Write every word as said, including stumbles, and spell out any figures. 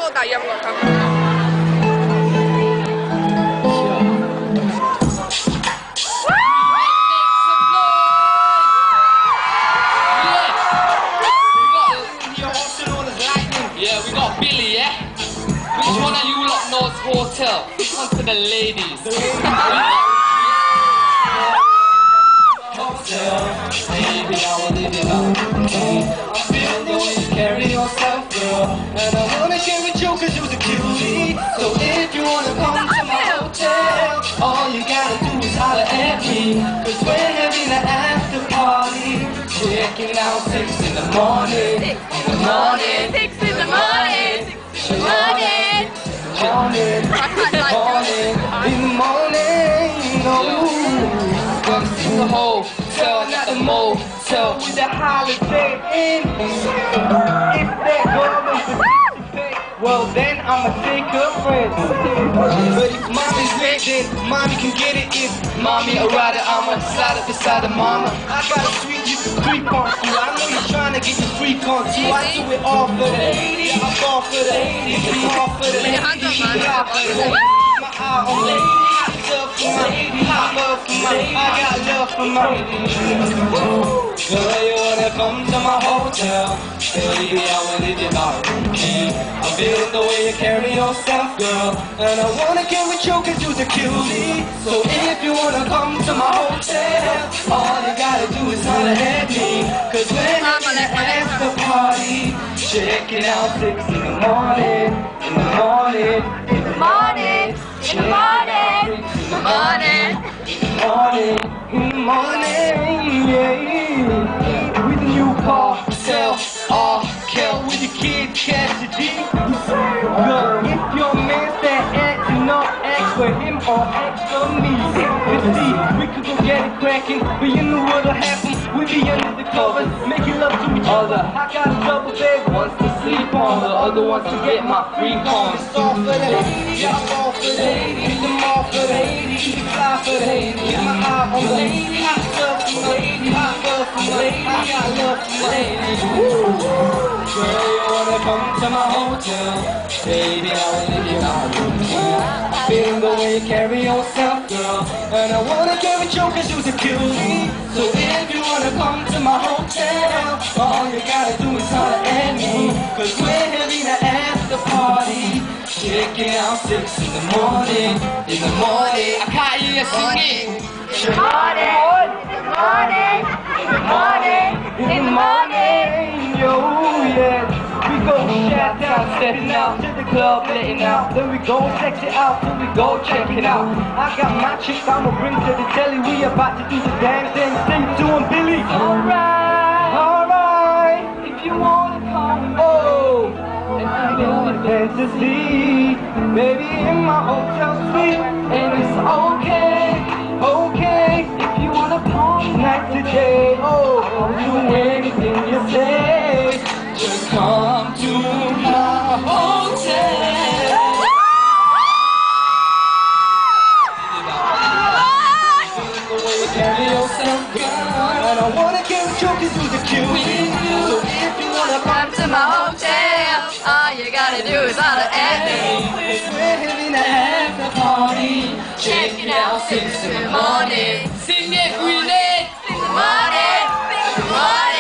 都大烟幕看。 Yeah, we got Billy, yeah? Which one of you lot knows hotel? This one's for the ladies. Hotel, baby, I will leave it up. I feel the way you carry yourself, girl. And I wanna share with you cause you're the cutie. So if you wanna come to my hotel, all you gotta do is holler at me. Cause we're having an after party. Checking out six in the morning. In the morning. Six in the morning. Six in the morning. Morning, morning, in the morning, no. Come to the hotel, not the motel, with the Holiday Inn. If that girl is the pay, well then I'ma take her friends. But if mommy's late, then mommy can get it. If mommy a rider, I'ma slide up beside the mama. I got a sweet you can creep on too. I know you're trying to get your freak on too. I do it all for the ladies. I fall for the ladies. We all for the ladies. My eye on ladies. Love for my ladies. I love for my I got love for my ladies. Girl, you wanna come to my hotel? Baby, I will leave you my room key. I'm feeling the way you carry yourself, girl. And I wanna get with you cause you're the cutie. So if you wanna come to my hotel, all you gotta do is holler at me. Cause we're having an after party. Check it out six in the morning. In the morning. In the morning. In the morning. In the morning. In the morning. In the morning. Yeah. With a new car, sell, or kill with your kid, Cassidy. Girl, if your man said acting up, ask for him or ask for me. fifty, we could go get it cracking, but you know what'll happen. We be under the covers, making love to each other. I got a double bed, one's to sleep on, the other one's to get my free on. It's all for the ladies, y'all all for the ladies, I'm all for the ladies, you fly for the ladies. Get my eye on the ladies, I love for my ladies, I love for my ladies, I got love for my ladies. Girl, you wanna come to my hotel? Baby, I will leave you my room key. I feel the way you carry yourself, girl. And I wanna carry you cause you're the cutie. So if you wanna come to my hotel, all you gotta do is holler at me. Cause we're having an after party. Check it out six in the morning. In the morning. I can't hear you singing. In the morning. In the morning. In the morning. In the morning. Yo, yeah. We go shout down, stepping out to the club, letting out. Then we go sex it out, till we go check it out. I got my chick, I'ma bring to the telly. We about to do the damn thing. Say you doing Billy. Alright. Alright. If you wanna come, oh. And I feel the fantasy, baby, in my hotel suite. And it's okay, okay. If you wanna party night today, oh, I'll do anything you say. Just come to my hotel. The way you carry yourself, girl. And I wanna get with you cause you're the cutie. So if you wanna Come to my hotel. All you gotta do is holler at me. we're having an after party. Check it out six in the morning. Sing it, Willie. In the morning. In the morning.